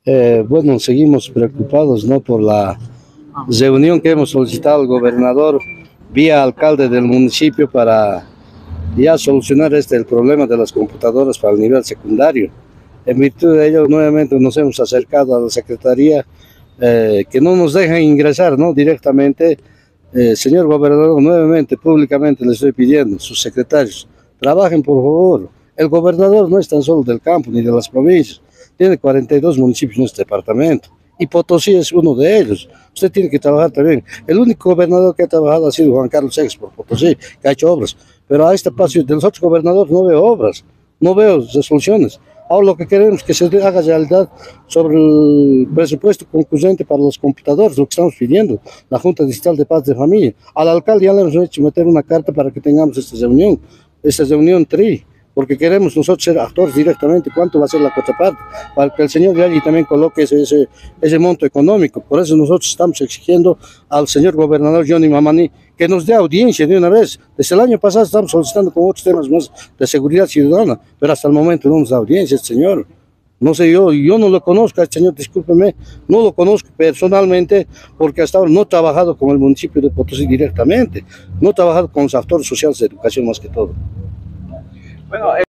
Bueno, seguimos preocupados, ¿no?, por la reunión que hemos solicitado al gobernador vía alcalde del municipio para ya solucionar el problema de las computadoras para el nivel secundario. En virtud de ello, nuevamente nos hemos acercado a la Secretaría, que no nos dejan ingresar, ¿no?, directamente. Señor gobernador, nuevamente, públicamente le estoy pidiendo, sus secretarios, trabajen por favor. El gobernador no es tan solo del campo ni de las provincias, tiene 42 municipios en este departamento y Potosí es uno de ellos. Usted tiene que trabajar también. El único gobernador que ha trabajado ha sido Juan Carlos Sexto por Potosí, que ha hecho obras, pero a este paso de los otros gobernadores no veo obras, no veo resoluciones. Ahora lo que queremos es que se haga realidad sobre el presupuesto concurrente para los computadores, lo que estamos pidiendo, la Junta Distrital de Paz de Familia. Al alcalde ya le hemos hecho meter una carta para que tengamos esta reunión TRI, porque queremos nosotros ser actores directamente, cuánto va a ser la contraparte, para que el señor Yagi también coloque ese monto económico. Por eso nosotros estamos exigiendo al señor gobernador Johnny Mamani que nos dé audiencia de una vez. Desde el año pasado estamos solicitando con otros temas más de seguridad ciudadana, pero hasta el momento no nos da audiencia este señor. No sé, yo no lo conozco a este señor, discúlpeme, no lo conozco personalmente porque hasta ahora no he trabajado con el municipio de Potosí directamente, no he trabajado con los actores sociales de educación más que todo. Bueno,